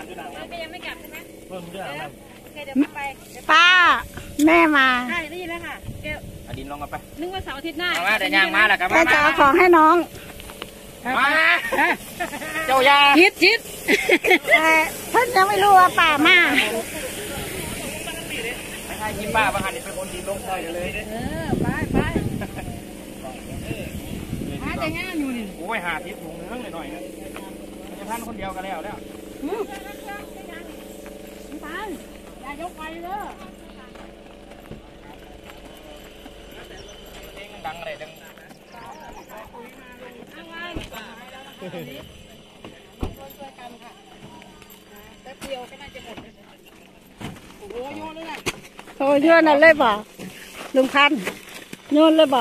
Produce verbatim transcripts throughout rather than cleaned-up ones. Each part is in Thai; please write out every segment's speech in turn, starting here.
ก็ยังไม่กลับใช่ไหมเพิ่มเรื่องนะเดี๋ยวไปป้าแม่มาใช่ได้ยินแล้วค่ะเดี๋ยวอดินลงกันไปนึกว่าเสาร์อาทิตย์หน้ามาเดี๋ยวย่างมาแล้วกันแกจะเอาของให้น้องมาเจ้ายาชิดชิดเพิ่นยังไม่รู้ว่าป่ามาไม่ใช่ยิ้มบ้าบางอันเป็นคนดินลงซอยเลยเออไปไปหาแต่งานอยู่นี่โอ้ยหาทิศถุงนึงหน่อยนะจะท่านคนเดียวกันแล้วแล้วตาอย่ายกไปเด้อดังอะไรดังแป๊บเดียวก็น่าจะหมดโอ้โหโยนเลยนะโอ้ยโยนนั่นเลยบ่ลุงพันโยนเลยบ่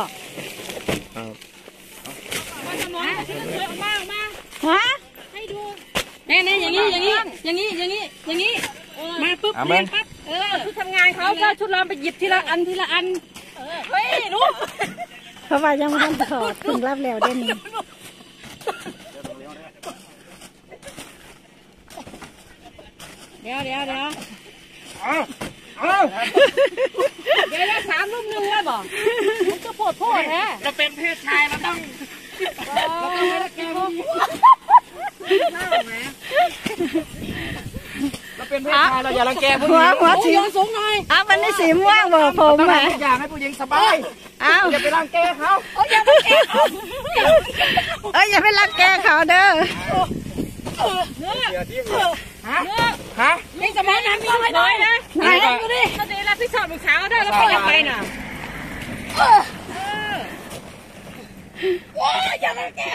มาทำน้องที่นั่นเลยออกมาออกมาฮะให้ดูแน่ๆอย่างนี้อย่างนี้อย่างนี้อย่างนี้อย่างนี้มาปุ๊บเรียนปั๊บเออชุดทำงานเขาก็ชุดเราไปหยิบทีละอันทีละอันเฮ้ยรู้เขาว่ายังไม่ทันถอดถึงรับแล้วได้นี่เดี๋ยวเดี๋ยวเดี๋ยวเอาเอาเดี๋ยวสามลูกหนึ่งแล้วบอกมันก็ปวดโพดแท้เราเป็นเพศชายเราต้องเราต้องให้รักแกพวกเราเป็นเพศชายเราอย่ารังแกผู้หญิงหัวสีสูงหน่อยอ้าวมันนี่สีม่วงบอกผมอ่ะอยากให้ผู้หญิงสบายอ้าวอย่าไปรังแกเขาเอ้ยอย่าไปรังแกเขาเอ้ยอย่าไปรังแกเขาเด้อฮะฮะนี่สมองน้ำต้องให้น้อยนะไหนดูดิตอนนี้เราพิสูจน์ลูกสาวได้แล้วก็ยังไปน่ะว้าอย่ารังแก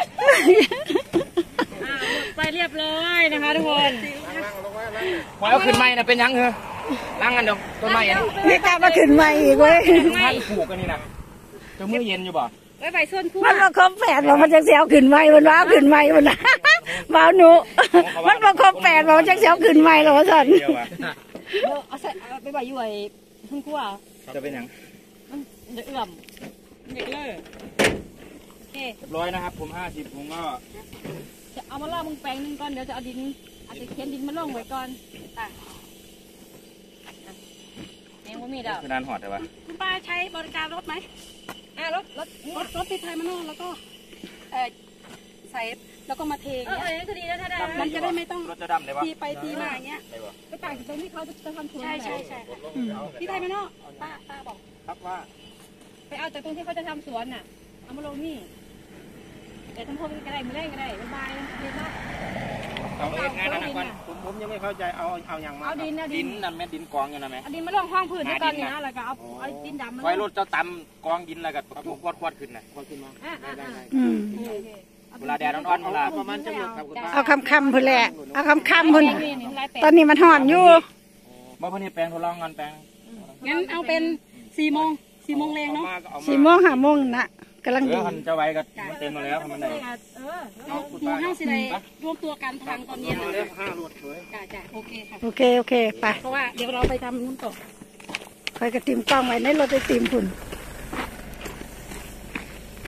ไปเรียบร้อยนะคะทุกคนหอยเอาขึ้นไม้นะเป็นยังเหรอล้างกันเดี๋ยวต้นไม้นี่กลับมาขึ้นใหม่อีกเว้ยท่านผูกกันนี่นะจะมือเย็นอยู่บ่ไว้ใบส้นคู่มันมาครบแปดบอกมันจะเสียวขึ้นใหม่มันว้าวขึ้นใหม่มันนะว้าวหนูมันมาครบแปดบอกมันจะเสียวขึ้นใหม่หรอวะสันเอาใส่ไปใบอยู่ไอ้ส้นคู่อ่ะจะเป็นยังมันเดือดเอื่อมเด็กเลยโอเคเรียบร้อยนะครับผมห้าสิบผมก็จะเอามาล่อมึงแปลงนึงก่อนเดี๋ยวจะเอาดินอาจจะเข็นดินมาล่องไว้ก่อนอ่ะยังไม่มีดอกคือนานหอดใช่ปะคุณป้าใช้บริการรถไหมอ่ารถรถรถรถที่ไทยมานอกแล้วก็เออใส่แล้วก็มาเทเงี้ยก็ดีแล้วถ้าได้มันจะได้ไม่ต้องรถจะดำได้ปะทีไปทีมาอย่างเงี้ยไปต่างจากตรงที่เขาจะทำสวนใช่ใช่ใช่ที่ไทยมานอกป้าป้าบอกครับว่าไปเอาจากตรงที่เขาจะทำสวนน่ะเอามาลงนี่แต่ทำพมก็ได้ไม่ได้ก็ได้บ๊ายบายเดี๋ยวนะเอาเองงานนั่นก่อนผมผมยังไม่เข้าใจเอาเอาอย่างมาเอาดินนะดินนั่นแม่ดินกองอยู่นะแม่เอาดินมาลงห้องพื้นด้วยกันนะแล้วก็เอาเอาดินดำมาไว้รถเจ้าตำกองดินแล้วก็ควัดควัดขึ้นนะควัดขึ้นมาได้ได้เวลาแดดร้อนๆเวลาประมาณจะหมดครับเอาคำคำพุ่นแหละเอาคำคำพุ่นตอนนี้มันห่อนอยู่เมื่อพนี้แปลงทดลองงานแปลงงั้นเอาเป็นสี่โมงสี่โมงแรงเนาะสี่โมงห้าโมงนะกำลังดีจะไว้ก็เต็มมาแล้วทำมันได้เออหมู่ห้าสิเลยรวมตัวกันทางตอนเย็นเลยห้ารถเลยจ้าจ้าโอเคค่ะโอเคโอเคไปเพราะว่าเดี๋ยวเราไปทำนุ่นต่อคอยกระติมกล้องไว้ในรถไอติมพุ่น